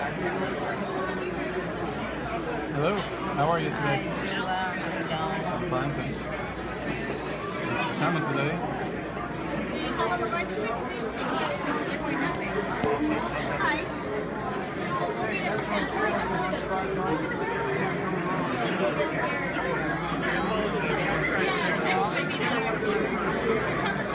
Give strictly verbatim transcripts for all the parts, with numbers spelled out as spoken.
Hello, how are you today? Hi, hello, how's it going? I'm fine, thanks. Coming today? Hello, we're going to speak to you. They're going that way. Hi. Just tell them.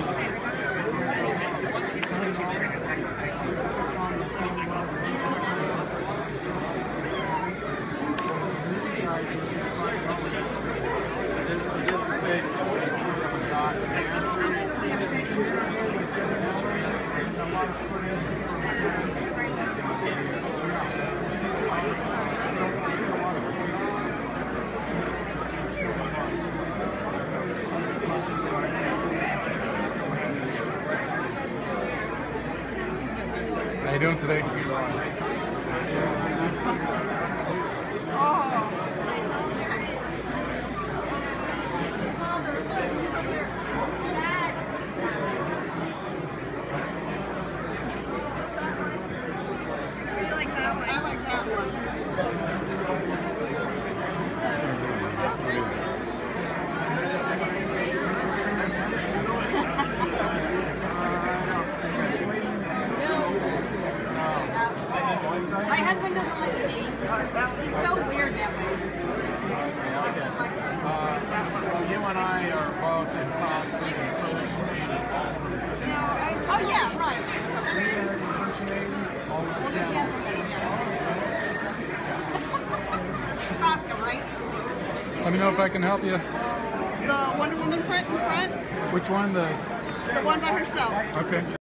How you doing today? My husband doesn't like the name. He's so weird that way. Uh, you and I are both in costume impersonating. Oh yeah, right. Older gentleman, yes. Costume, right? Let me know if I can help you. The Wonder Woman print in front, Which one? The the one by herself. okay.